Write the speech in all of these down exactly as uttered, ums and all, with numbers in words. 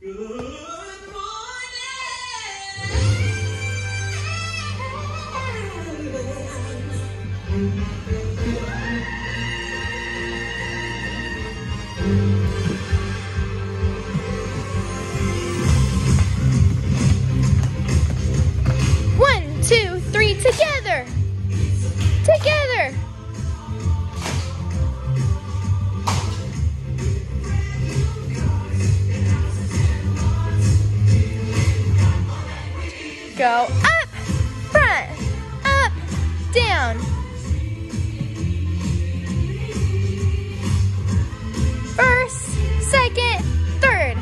One, two, three, together. Together. Go up, front, up, down. First, second, third.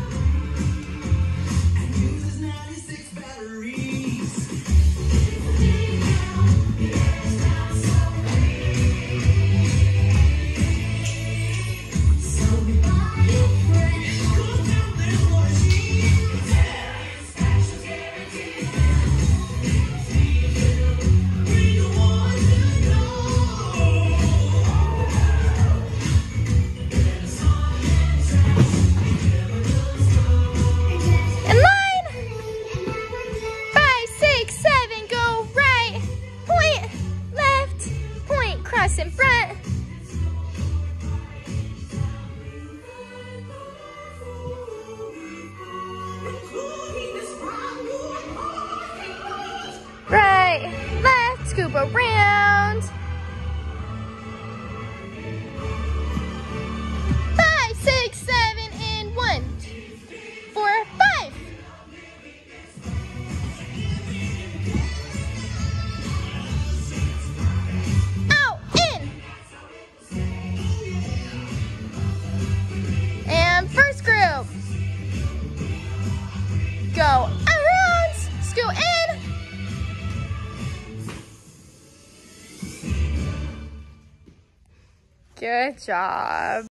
In front. Right, left, scoop around. Five, six, seven, and one, two, three, four, five. First group. Go around, scoot in. Good job.